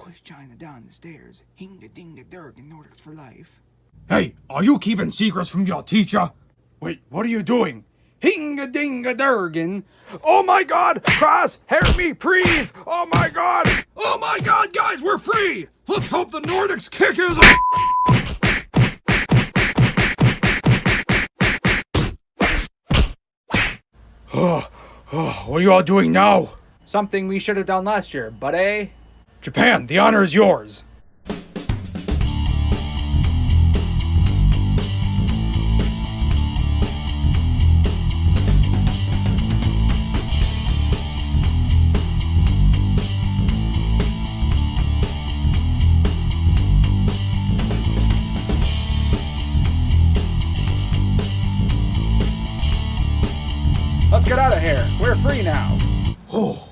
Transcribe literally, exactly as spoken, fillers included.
push China down the stairs. Hinga dinga durg and Nordics for life. Hey, are you keeping secrets from your teacher? Wait, what are you doing? Hinga dinga durgan. Oh my god! Cross, help me, please! Oh my god! Oh my god, guys, we're free! Let's hope the Nordics kick his ass! Oh, oh, what are you all doing now? Something we should have done last year, but eh? Japan, the honor is yours. Let's get out of here. We're free now. Oh.